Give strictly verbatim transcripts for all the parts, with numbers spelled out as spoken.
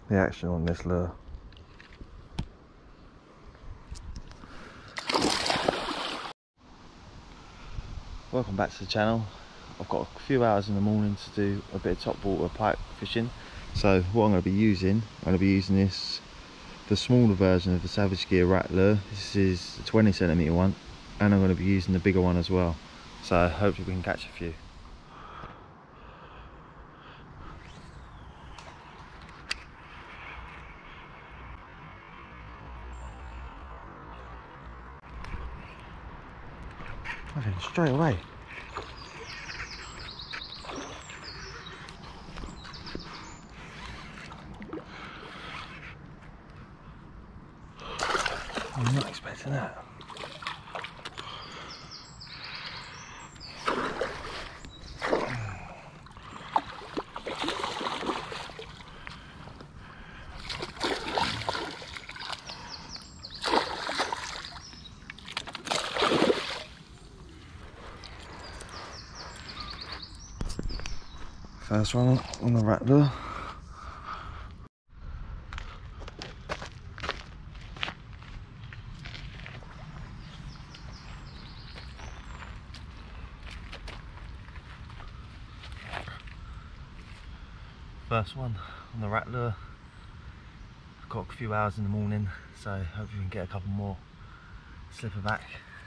the action on this lure. Welcome back to the channel. I've got a few hours in the morning to do a bit of topwater pike fishing. So what I'm going to be using, I'm going to be using this, the smaller version of the Savage Gear rat lure. This is the twenty centimeter one, and I'm going to be using the bigger one as well. So hopefully we can catch a few. I think straight away. I'm not expecting that. First one on the rat lure. First one on the rat lure. I've got a few hours in the morning, so hopefully we can get a couple more. Slipper back.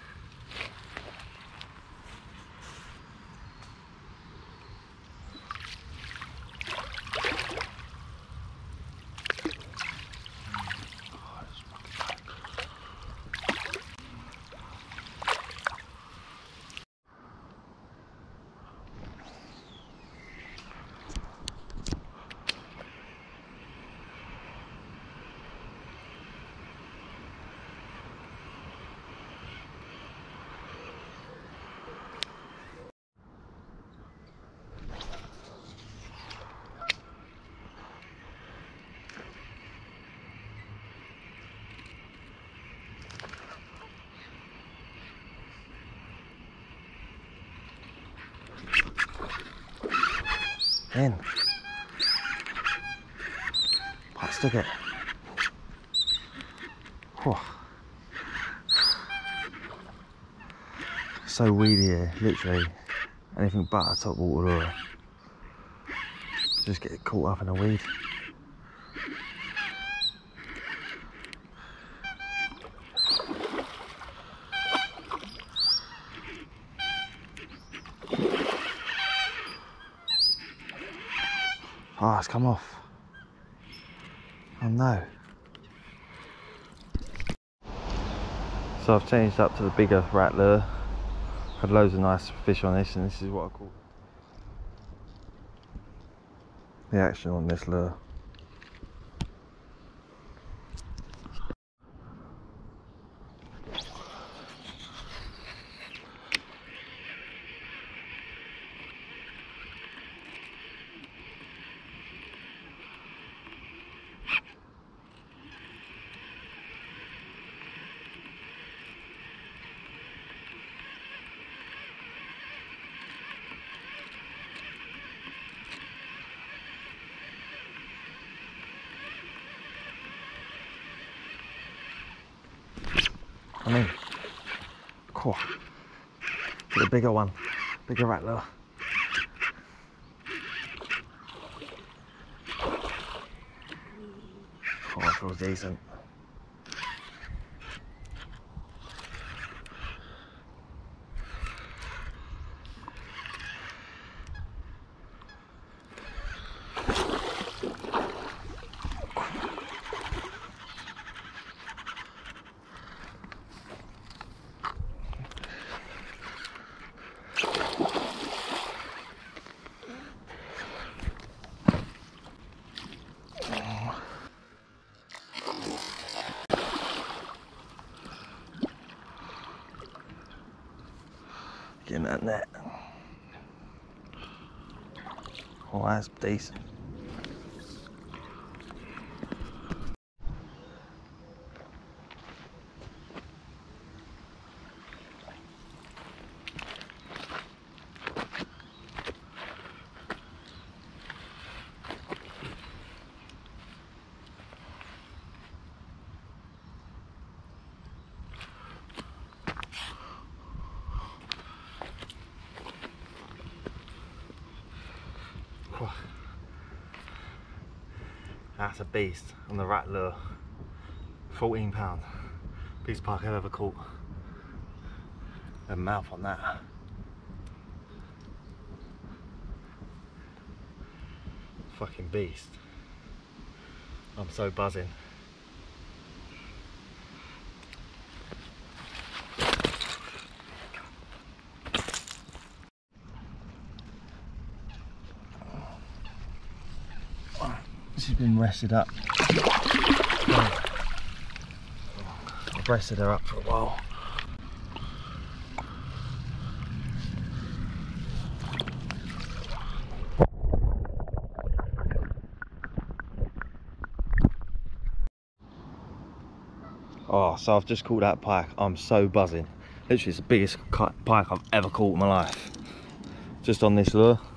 In. Pike stuck it. Whew. So weedy here, literally. Anything but a topwater lure. Just get caught up in a weed. Oh, it's come off. Oh no. So I've changed up to the bigger rat lure. Had loads of nice fish on this, and this is what I call the action on this lure. I mean, cool. Get a bigger one, bigger rat lure. Oh, that feels decent. Getting that net. Oh, that's decent. That's a beast on the rat lure. fourteen pound. Biggest pike I've ever caught. A mouth on that. Fucking beast. I'm so buzzing. She's been rested up. I've rested her up for a while. Oh, so I've just caught that pike. I'm so buzzing. Literally, it's the biggest pike I've ever caught in my life. Just on this lure.